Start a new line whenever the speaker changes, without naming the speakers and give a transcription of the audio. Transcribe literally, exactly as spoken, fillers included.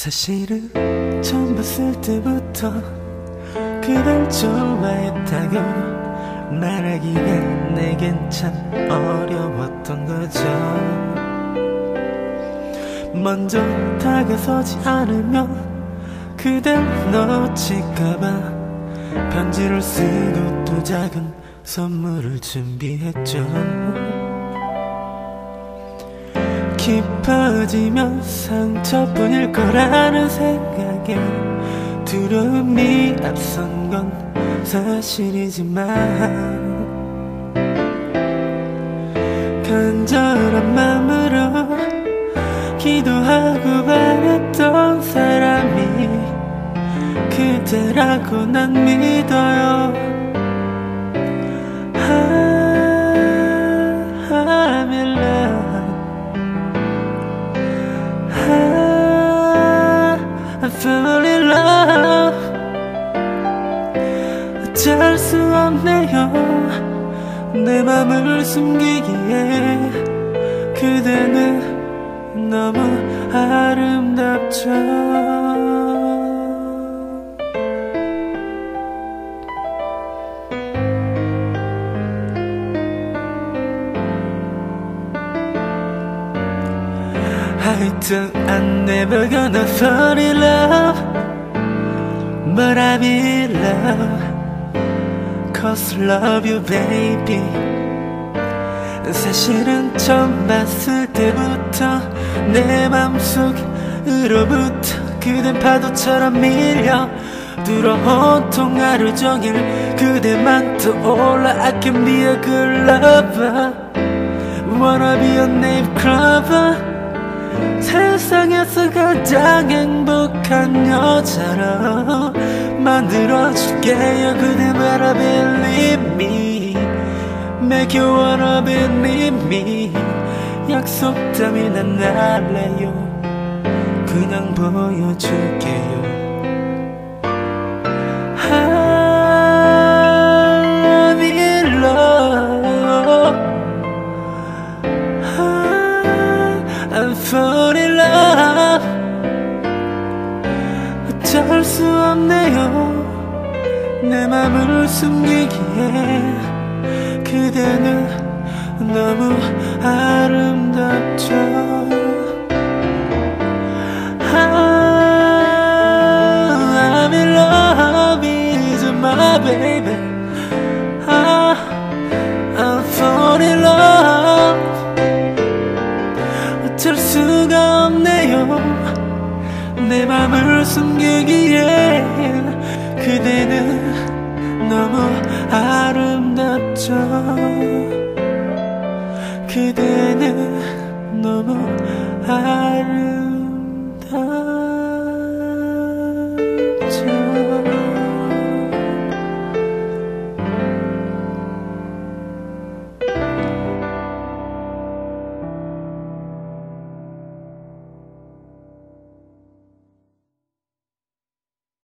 사실은 처음 봤을 때부터 그댈 좋아했다고 말하기가 내겐 참 어려웠던 거죠. 먼저 다가서지 않으면 그댈 놓칠까봐 편지를 쓰고 또 작은 선물을 준비했죠. 깊어지면 상처뿐일 거라는 생각에 두려움이 앞선 건 사실이지만 간절한 마음으로 기도하고 바랬던 사람이 그대라고 난 믿어요. I'm in love. I fell in love. 어쩔 수 없네요. 내 맘을 숨기기에 그대는 너무 아름답죠. I thought I'm never gonna fall in love, but I'm in love, cause love you baby. 사실은 처음 봤을 때부터 내 맘속으로부터 그댄 파도처럼 밀려 들어 온통 하루 종일 그대만 떠올라. I can be a good lover, wanna be a name clubber. 세상에서 가장 행복한 여자로 만들어줄게요. 그대 말아 believe me, make you wanna believe me. 약속 따윈 안 할래요. 그냥 보여줄게요. I'm in love, I'm falling in love. 어쩔 수 없네요. 내 맘을 숨기기에 그대는 너무 아름답죠. I'm in love with my baby. I'm falling in love. 어쩔 수가 없네요. 내 맘을 숨기기에 그대는 너무 아름답죠. 그대는 너무 아름답죠.